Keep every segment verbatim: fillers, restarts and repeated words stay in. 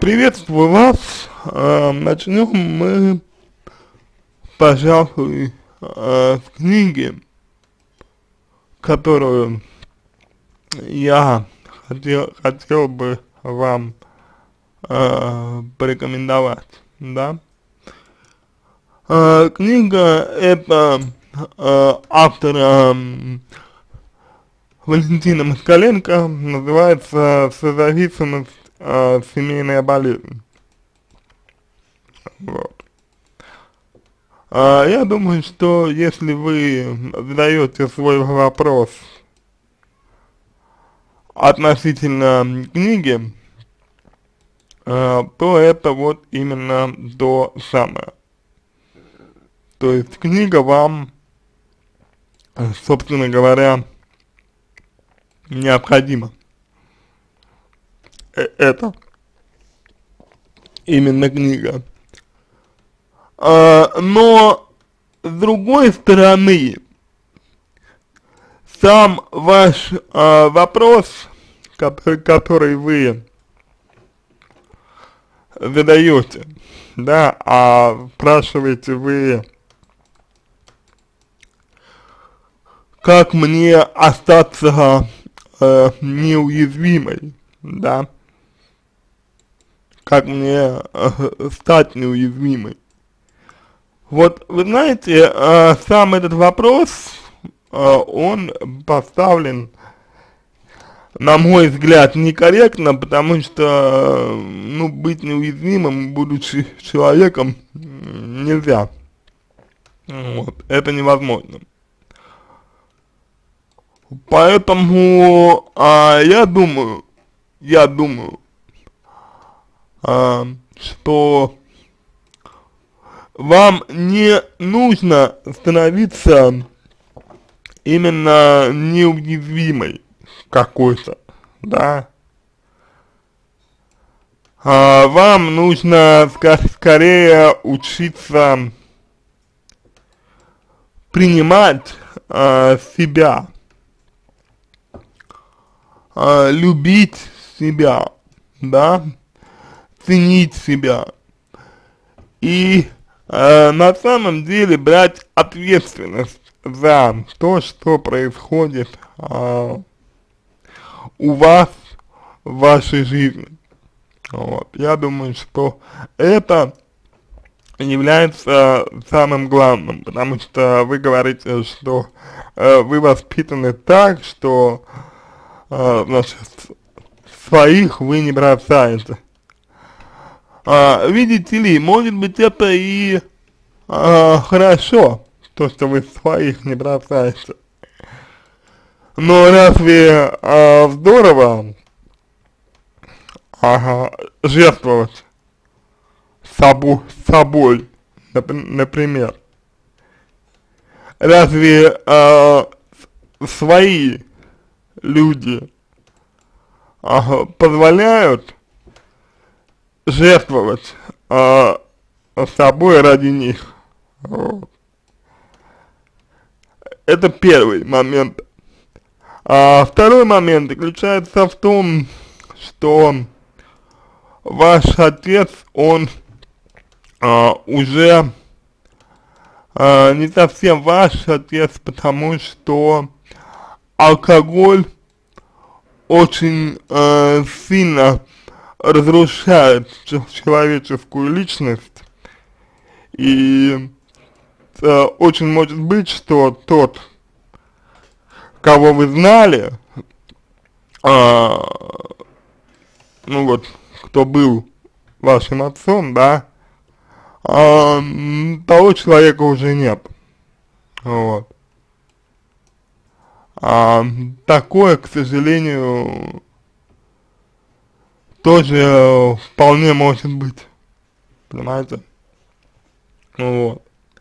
Приветствую вас. Э, Начнем мы, пожалуй, э, с книги, которую я хотел, хотел бы вам э, порекомендовать, да. Э, книга эта э, автора м, Валентина Москаленко, называется «Созависимость. Э, семейная болезнь». Вот. А, я думаю, что если вы задаете свой вопрос относительно книги, э, то это вот именно то самое. То есть книга вам, э, собственно говоря, необходима. Э это именно книга. А, но с другой стороны, сам ваш а, вопрос, который, который вы задаете, да, а спрашиваете вы, как мне остаться э, неуязвимой, да, как мне э, стать неуязвимой. Вот, вы знаете, э, сам этот вопрос, э, он поставлен, на мой взгляд, некорректно, потому что, э, ну, быть неуязвимым, будучи человеком, нельзя. Вот, это невозможно. Поэтому, э, я думаю, я думаю, э, что вам не нужно становиться именно неуязвимой какой-то, да. А вам нужно ска скорее учиться принимать а, себя, а, любить себя, да, ценить себя и Э, на самом деле брать ответственность за то, что происходит э, у вас в вашей жизни. Вот. Я думаю, что это является самым главным, потому что вы говорите, что э, вы воспитаны так, что э, значит, своих вы не бросаете. А, видите ли, может быть, это и а, хорошо, то, что вы своих не бросаете. Но разве а, здорово а, жертвовать собой, собой, например? Разве а, свои люди а, позволяют жертвовать а, собой ради них? Вот. Это первый момент. А второй момент заключается в том, что ваш отец, он а, уже а, не совсем ваш отец, потому что алкоголь очень а, сильно разрушает человеческую личность, и э, очень может быть, что тот, кого вы знали, э, ну вот, кто был вашим отцом, да, э, того человека уже нет, вот. А такое, к сожалению, тоже вполне может быть, понимаете? Вот.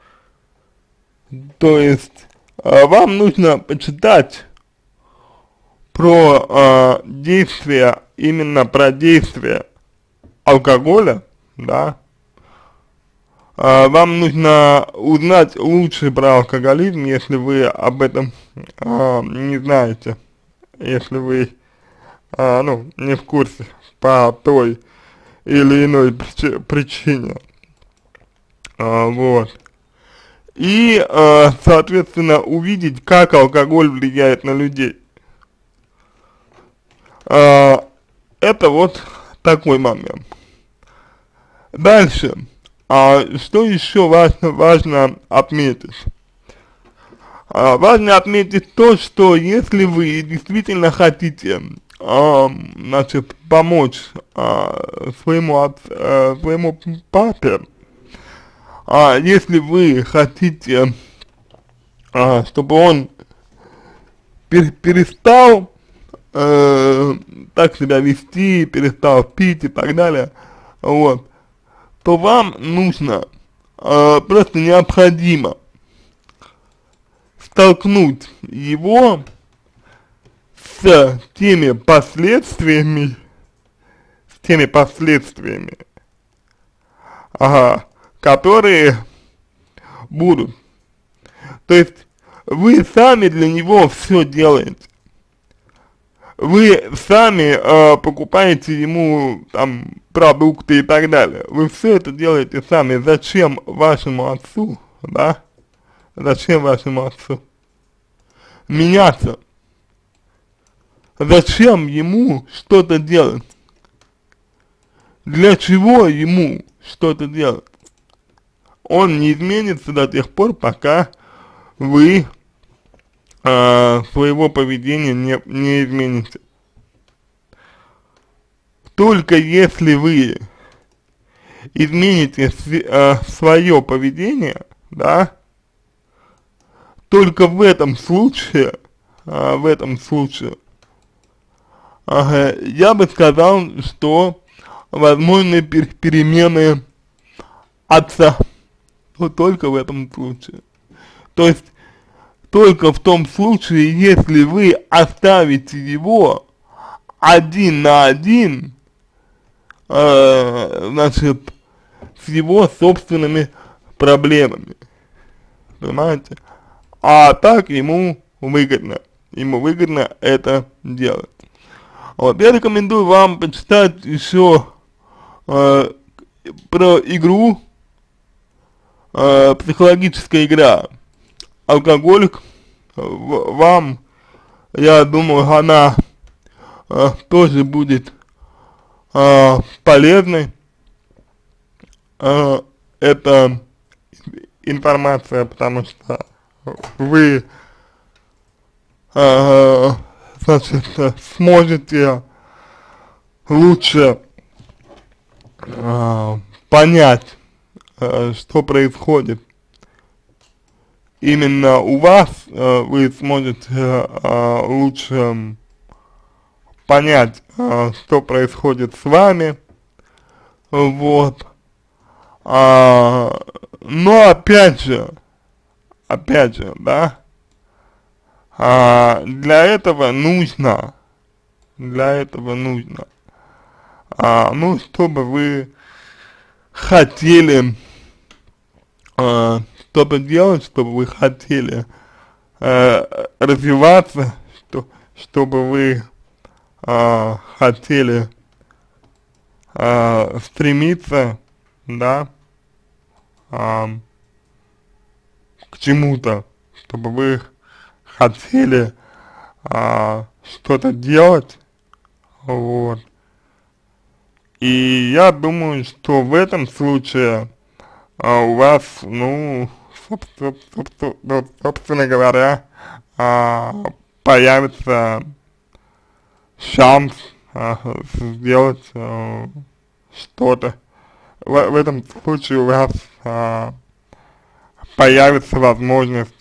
То есть, э, вам нужно почитать про э, действия, именно про действия алкоголя, да. Э, вам нужно узнать лучше про алкоголизм, если вы об этом э, не знаете, если вы, э, ну, не в курсе по той или иной причи причине, а, вот. И, а, соответственно, увидеть, как алкоголь влияет на людей. А, это вот такой момент. Дальше. А, что еще важно, важно отметить? А, важно отметить то, что если вы действительно хотите, а, значит, помочь а, своему, от, а, своему папе, а, если вы хотите, а, чтобы он пер перестал э, так себя вести, перестал пить и так далее, вот, то вам нужно, э, просто необходимо столкнуть его с теми последствиями, с теми последствиями, ага, которые будут. То есть вы сами для него все делаете. Вы сами э, покупаете ему там продукты и так далее. Вы все это делаете сами. Зачем вашему отцу, да? Зачем вашему отцу меняться? Зачем ему что-то делать? Для чего ему что-то делать? Он не изменится до тех пор, пока вы э, своего поведения не, не измените. Только если вы измените э, свое поведение, да, только в этом случае, э, в этом случае, э, я бы сказал, что возможны пер перемены отца. Вот только в этом случае. То есть, только в том случае, если вы оставите его один на один, э, значит, с его собственными проблемами. Понимаете? А так ему выгодно. Ему выгодно это делать. Вот, я рекомендую вам почитать еще э, про игру, э, психологическая игра «Алкоголик». В, вам, я думаю, она э, тоже будет э, полезной. Э, это информация, потому что вы э, значит, сможете лучше э, понять, э, что происходит именно у вас, э, вы сможете э, лучше понять, э, что происходит с вами, вот. А, но опять же, опять же, да, а, для этого нужно, для этого нужно, а, ну, чтобы вы хотели а, что-то делать, чтобы вы хотели а, развиваться, что, чтобы вы а, хотели а, стремиться, да, а, к чему-то, чтобы вы хотели а, что-то делать, вот. И я думаю, что в этом случае а, у вас, ну, собственно, собственно, собственно говоря, а, появится шанс а, сделать а, что-то. В, в этом случае у вас а, появится возможность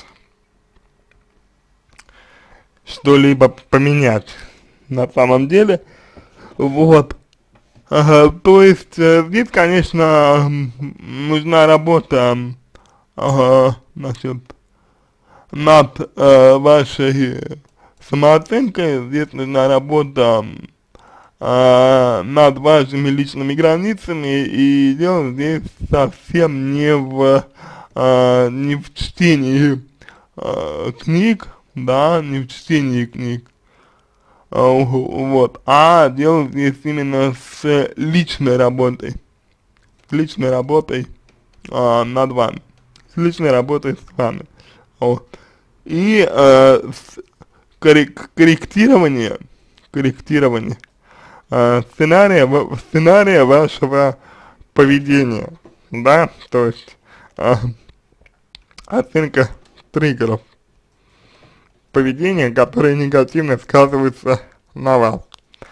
что-либо поменять на самом деле, вот. Ага, то есть э, здесь, конечно, нужна работа, ага, значит, над э, вашей самооценкой, здесь нужна работа э, над вашими личными границами, и дело здесь совсем не в, э, не в чтении э, книг, да, не в чтении книг, а, вот, а дело здесь именно с личной работой, с личной работой а, над вами, с личной работой с вами, вот, и э, с коррек корректирование, корректирование э, сценария, сценария вашего поведения, да, то есть э, оценка триггеров поведения, которые негативно сказываются на вас.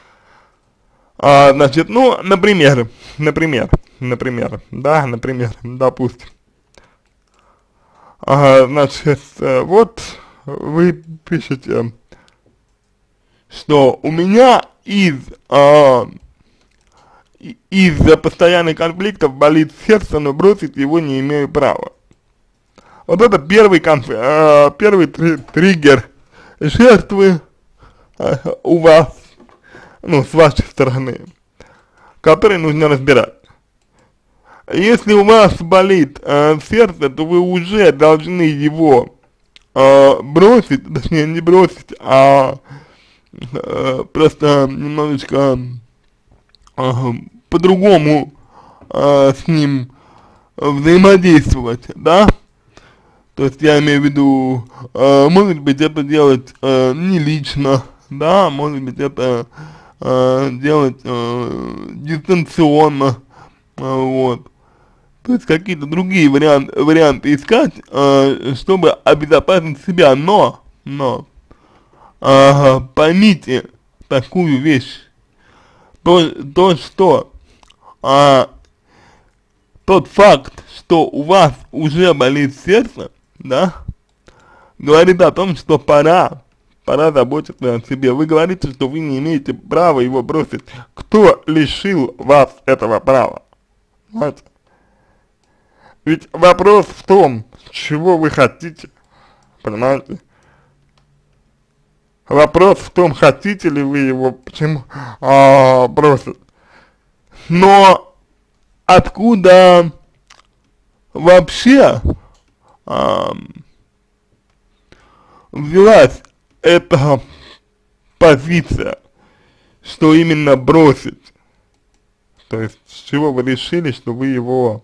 А, значит, ну, например, например, например, да, например, допустим, а, значит, вот вы пишете, что у меня из а, из-за постоянных конфликтов болит сердце, но бросить его не имею права. Вот это первый, конф, э, первый три, триггер жертвы э, у вас, ну, с вашей стороны, который нужно разбирать. Если у вас болит э, сердце, то вы уже должны его э, бросить, точнее не бросить, а э, просто немножечко э, по-другому э, с ним взаимодействовать, да? То есть я имею в виду, э, может быть это делать э, не лично, да, может быть это э, делать э, дистанционно, э, вот. То есть какие-то другие вариант, варианты искать, э, чтобы обезопасить себя, но, но, э, поймите такую вещь, то, то что э, тот факт, что у вас уже болит сердце, да, говорит о том, что пора, пора заботиться о себе. Вы говорите, что вы не имеете права его бросить. Кто лишил вас этого права? Понимаете? Ведь вопрос в том, чего вы хотите, понимаете? Вопрос в том, хотите ли вы его, почему а, бросить. Но откуда вообще а, взялась эта позиция, что именно бросить? То есть, с чего вы решили, что вы его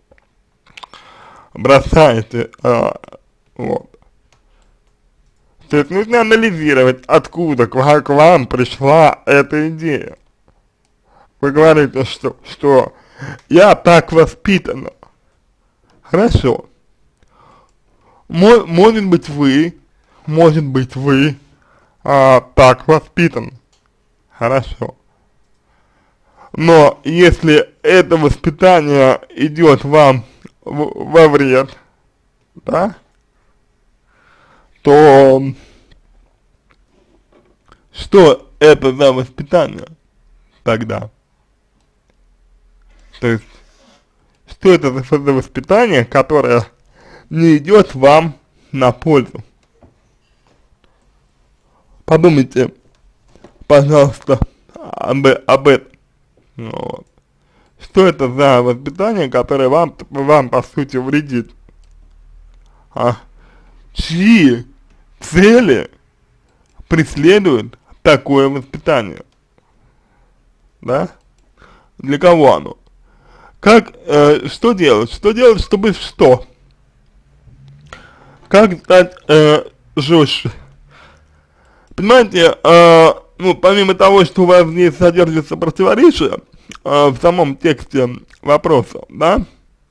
бросаете, а, вот. То есть нужно анализировать, откуда к вам, к вам пришла эта идея. Вы говорите, что, что я так воспитана. Хорошо. Мо, может быть вы, может быть вы а, так воспитаны. Хорошо. Но если это воспитание идет вам в, во вред, да, то что это за воспитание тогда? То есть, что это за, за воспитание, которое не идет вам на пользу? Подумайте, пожалуйста, об, об этом. Вот. Что это за воспитание, которое вам, вам по сути вредит? А? Чьи цели преследует такое воспитание? Да? Для кого оно? Как, э, что делать? Что делать, чтобы что? Как стать э, жестче? Понимаете, э, ну, помимо того, что у вас здесь содержится противоречие э, в самом тексте вопроса, да,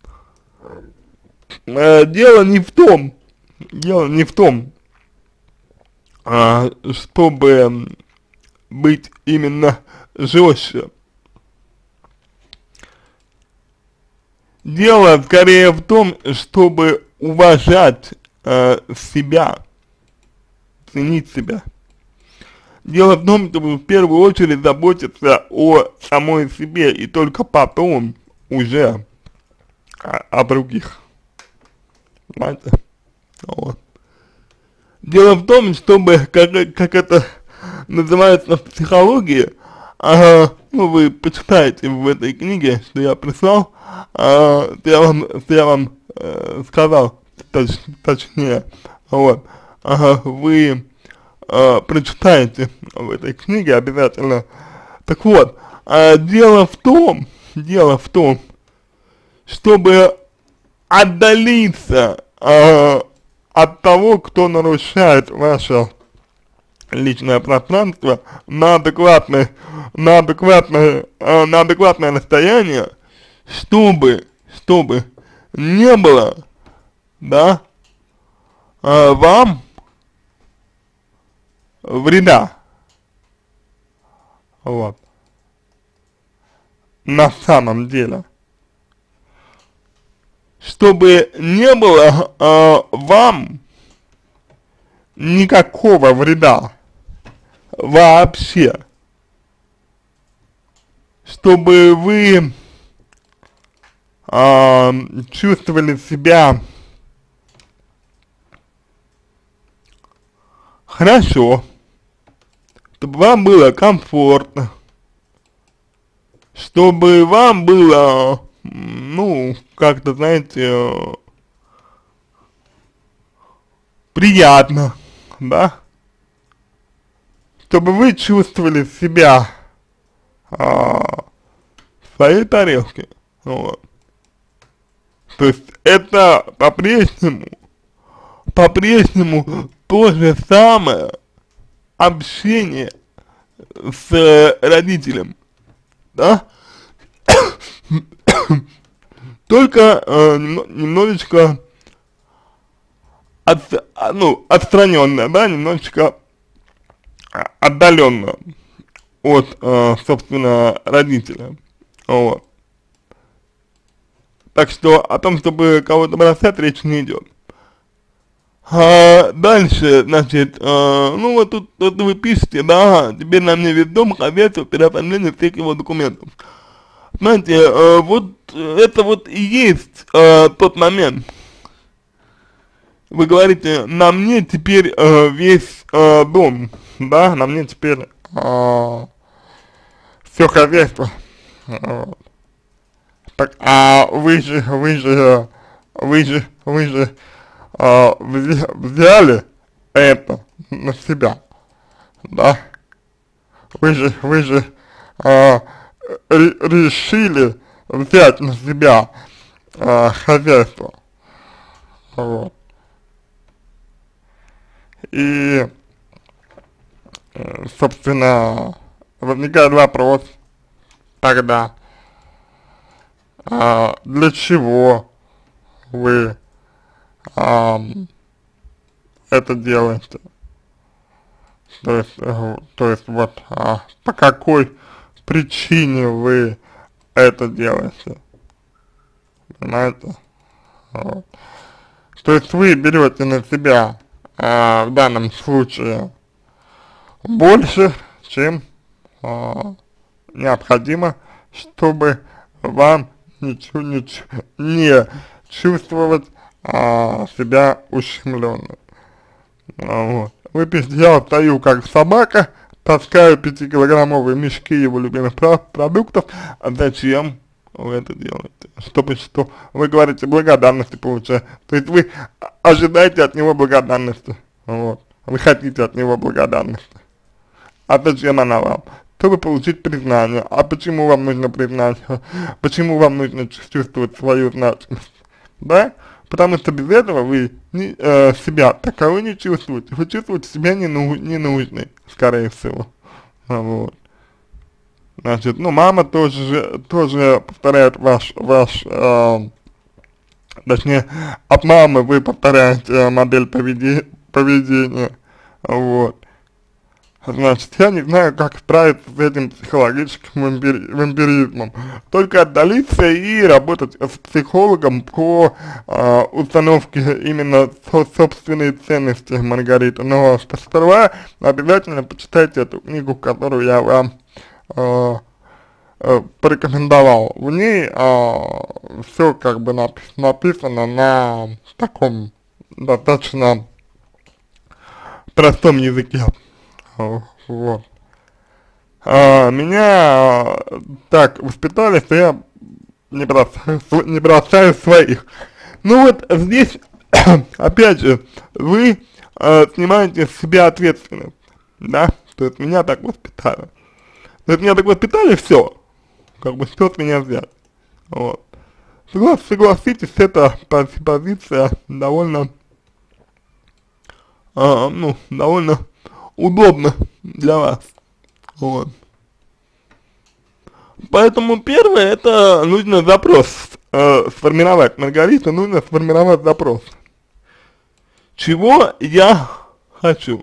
э, дело не в том, дело не в том, э, чтобы быть именно жестче. Дело скорее в том, чтобы уважать э, себя, ценить себя. Дело в том, чтобы в первую очередь заботиться о самой себе и только потом уже о, о других. Понимаете? Вот. Дело в том, чтобы, как, как это называется в психологии, ага, ну вы почитаете в этой книге, что я прислал, а, что я вам, что я вам э, сказал, точ, точнее, вот, ага, вы э, прочитаете в этой книге обязательно. Так вот, э, дело в том, дело в том, чтобы отдалиться э, от того, кто нарушает ваше личное пространство на адекватное, на адекватное, э, на адекватное расстояние, чтобы, чтобы не было, да, э, вам вреда, вот, на самом деле, чтобы не было э, вам никакого вреда вообще, чтобы вы э, чувствовали себя хорошо, чтобы вам было комфортно, чтобы вам было, ну, как-то, знаете, приятно, да, чтобы вы чувствовали себя а, в своей тарелке, вот. То есть это по-прежнему, по-прежнему то же самое общение с родителем, да, только э, немножечко от, ну, отстраненно, да, немножечко отдаленно от, э, собственно, родителя, вот. Так что о том, чтобы кого-то бросать, речь не идет. А дальше, значит, э, ну вот тут, тут вы пишете, да, теперь на мне весь дом, хозяйство, переоформление всех его документов. Знаете, э, вот это вот и есть э, тот момент. Вы говорите, на мне теперь э, весь э, дом, да, на мне теперь э, все хозяйство. Вот. Так, а вы же, вы же, вы же, вы же э, взяли это на себя, да? Вы же, вы же э, решили взять на себя э, хозяйство, вот. И, э, собственно, возникает вопрос тогда, э, для чего вы э, это делаете? То есть, э, то есть вот, э, по какой причине вы это делаете, понимаете? Вот. То есть вы берете на себя э, в данном случае больше, чем э, необходимо, чтобы вам ничего, ничего не чувствовать э, себя ущемленным. Вот. Вы пишете, я стою как собака, таскаю пятикилограммовые мешки его любимых продуктов, а зачем вы это делаете? Чтобы что? Вы говорите, благодарности получаете. То есть вы ожидаете от него благодарности, вот. Вы хотите от него благодарности. А зачем она вам? Чтобы получить признание. А почему вам нужно признание? Почему вам нужно чувствовать свою значимость? Да? Потому что без этого вы не, э, себя таковой не чувствуете. Вы чувствуете себя нену, ненужной, скорее всего. Вот. Значит, ну, мама тоже, тоже повторяет ваш, ваш э, точнее, от мамы вы повторяете модель поведи, поведения. Вот. Значит, я не знаю, как справиться с этим психологическим вампири вампиризмом. Только отдалиться и работать с психологом по э, установке именно со собственной ценности, Маргарита. Но сперва обязательно почитайте эту книгу, которую я вам э, э, порекомендовал. В ней э, все как бы напи написано на таком достаточно простом языке. Вот. А, меня так воспитали, что я не бросаю, не бросаю своих. Ну вот здесь, опять же, вы э, снимаете с себя ответственность, да, то есть меня так воспитали. То есть меня так воспитали, все, как бы что с меня взять, вот. Соглас, согласитесь, эта позиция довольно, а, ну, довольно удобна для вас, вот. Поэтому первое, это нужно запрос э, сформировать, Маргарита, нужно сформировать запрос. Чего я хочу?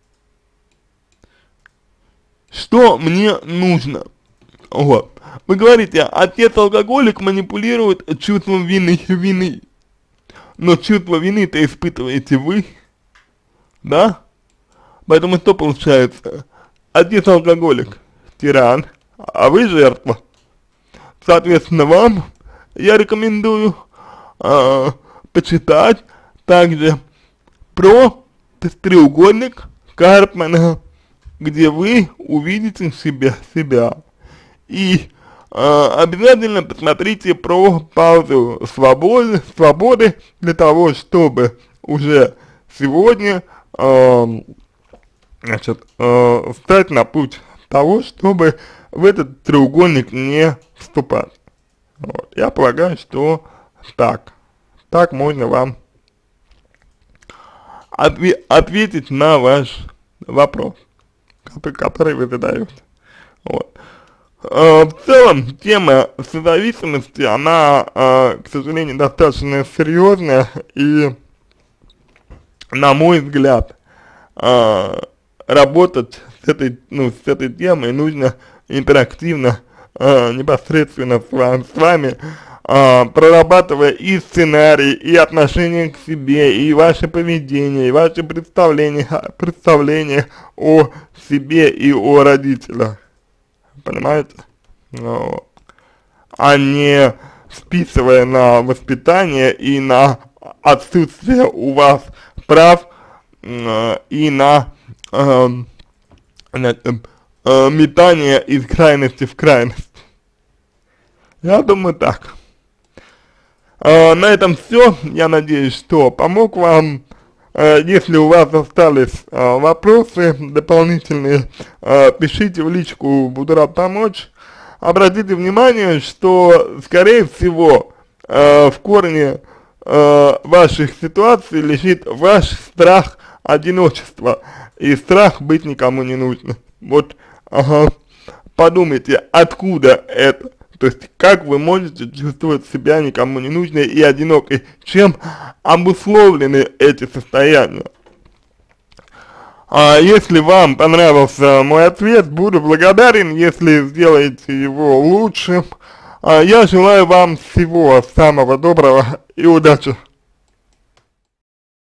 Что мне нужно? Вот. Вы говорите, отец-алкоголик манипулирует чувством вины, вины. Но чувство вины-то испытываете вы, да? Поэтому что получается? Отец-алкоголик, тиран, а вы жертва. Соответственно, вам я рекомендую э, почитать также про треугольник Карпмана, где вы увидите себя, себя. И э, обязательно посмотрите про паузу свободы, свободы для того, чтобы уже сегодня э, значит, э, встать на путь того, чтобы в этот треугольник не вступать. Вот. Я полагаю, что так, так можно вам отве ответить на ваш вопрос, который, который вы задаете. Вот. Э, в целом, тема созависимости, она, э, к сожалению, достаточно серьезная, и, на мой взгляд, э, работать с этой, ну, с этой темой нужно интерактивно, э, непосредственно с вами, с вами э, прорабатывая и сценарий, и отношение к себе, и ваше поведение, и ваши представления, представления о себе и о родителях. Понимаете? Ну, а не списывая на воспитание и на отсутствие у вас прав э, и на э, э, э, метание из крайности в крайность. Я думаю так. Э, на этом все. Я надеюсь, что помог вам. Э, если у вас остались э, вопросы дополнительные, э, пишите в личку, буду рад помочь. Обратите внимание, что, скорее всего, э, в корне э, ваших ситуаций лежит ваш страх одиночества и страх быть никому не нужным. Вот, ага, подумайте, откуда это, то есть как вы можете чувствовать себя никому не нужной и одинокой, чем обусловлены эти состояния. А если вам понравился мой ответ, буду благодарен, если сделаете его лучше. А я желаю вам всего самого доброго и удачи.